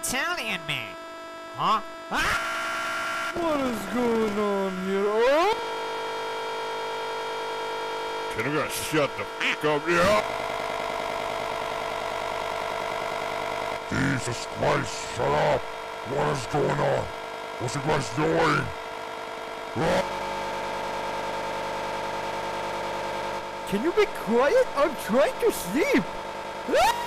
Italian man. Huh? Ah! What is going on here? Oh! Can you guys shut the f*** up here? Jesus Christ, shut up! What is going on? What you guys doing? Can you be quiet? I'm trying to sleep.